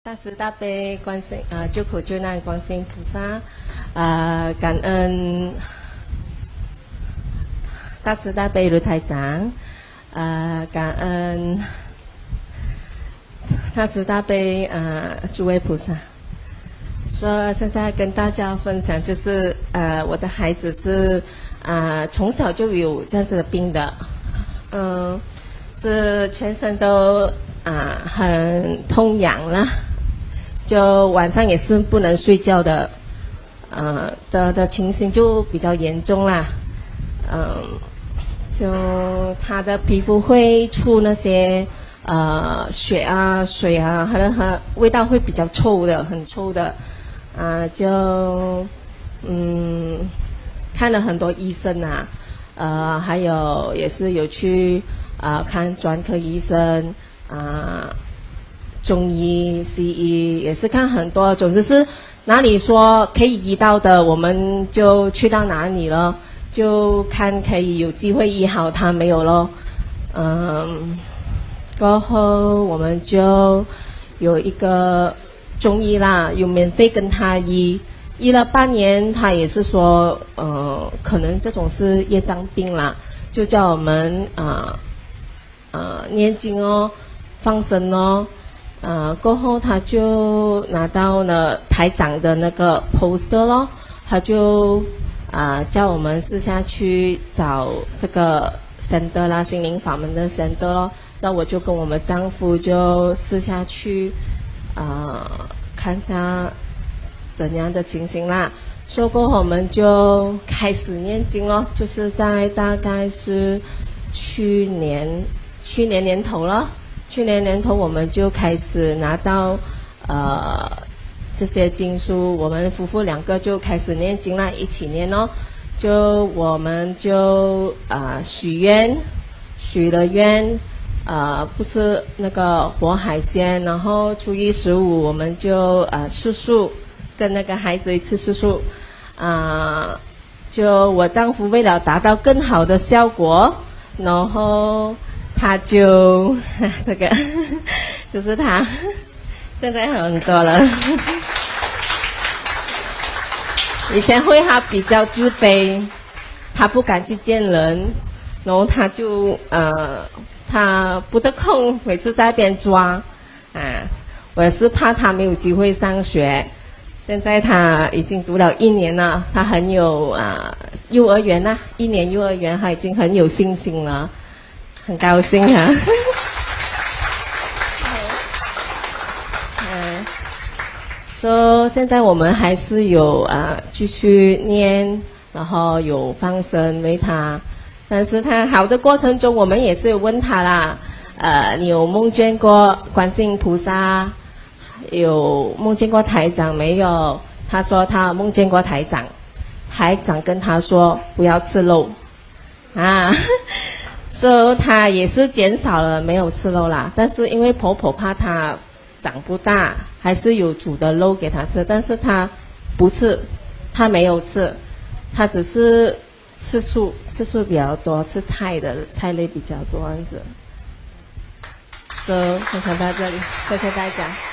大慈大悲观世救苦救难观世音菩萨，感恩大慈大悲卢台长，感恩大慈大悲诸位菩萨。说现在跟大家分享，就是我的孩子是从小就有这样子的病的，是全身都很痛痒啦。就晚上也是不能睡觉的，的情形就比较严重啦，就他的皮肤会出那些血啊、水啊，它的味道会比较臭的，很臭的，看了很多医生啊，还有也是有去看专科医生中医、西医也是看很多，总之是哪里说可以医到的，我们就去到哪里了，就看可以有机会医好他没有咯。过后我们就有一个中医啦，有免费跟他医了半年，他也是说可能这种是业障病啦，就叫我们念经哦，放生哦。过后他就拿到了台长的那个 poster 咯，他就叫我们私下去找这个 center 啦，心灵法门的 center 咯。然后我就跟我们丈夫就私下去看一下怎样的情形啦。说过后我们就开始念经咯，就是在大概是去年年头了。去年年头我们就开始拿到这些经书，我们夫妇两个就开始念经啦，一起念哦。就我们就许了愿，不吃那个活海鲜，然后初一15我们就吃素，跟那个孩子一起吃素。就我丈夫为了达到更好的效果，然后他就这个就是他现在很多了。以前会他比较自卑，他不敢去见人，然后他就他不得空，每次在那边抓我也是怕他没有机会上学。现在他已经读了1年了，他很有幼儿园啦，1年幼儿园他已经很有信心了，很高兴啊。说现在我们还是有继续念，然后有放生为他，但是他好的过程中，我们也是有问他啦，你有梦见过观世音菩萨，有梦见过台长没有？他说他梦见过台长，台长跟他说不要吃肉所以他也是减少了没有吃肉啦，但是因为婆婆怕他长不大，还是有煮的肉给他吃，但是他不吃，他没有吃，他只是吃素比较多，吃菜类比较多这样子。分享到这里，谢谢大家。